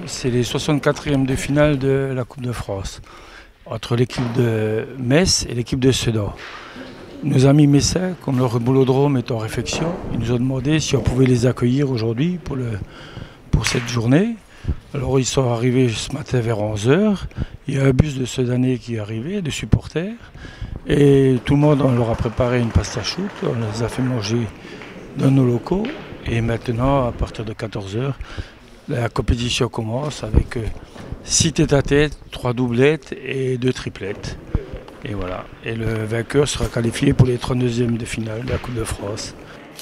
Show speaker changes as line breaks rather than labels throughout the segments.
c'est les 64e de finale de la Coupe de France, entre l'équipe de Metz et l'équipe de Sedan. Nos amis messins, comme leur boulodrome est en réfection, ils nous ont demandé si on pouvait les accueillir aujourd'hui pour cette journée. Alors ils sont arrivés ce matin vers 11 h. Il y a un bus de Sedanais qui est arrivé, de supporters. Et tout le monde, on leur a préparé une pasta choute, on les a fait manger dans nos locaux. Et maintenant, à partir de 14 h, la compétition commence avec 6 tête-à-tête, 3 doublettes et 2 triplettes. Et voilà. Et le vainqueur sera qualifié pour les 32e de finale de la Coupe de France.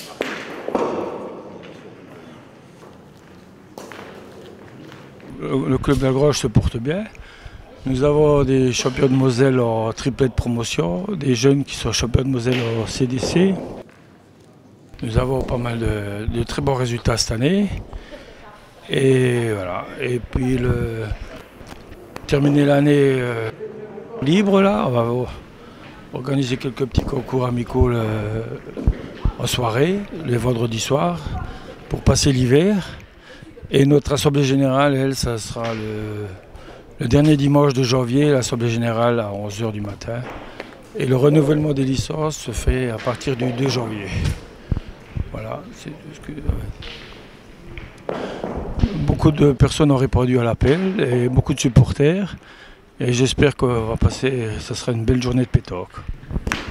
Le club d'Algrange se porte bien. Nous avons des champions de Moselle en triplette promotion, des jeunes qui sont champions de Moselle en CDC. Nous avons pas mal de très bons résultats cette année. Et voilà. Et puis terminer l'année libre là, on va organiser quelques petits concours amicaux en soirée, les vendredis soirs, pour passer l'hiver. Et notre assemblée générale, elle, ça sera le dernier dimanche de janvier, l'assemblée générale à 11 h du matin. Et le renouvellement des licences se fait à partir du 2 janvier. Voilà, c'est ce que... Beaucoup de personnes ont répondu à l'appel et beaucoup de supporters. Et j'espère qu'on va passer, ça sera une belle journée de pétanque.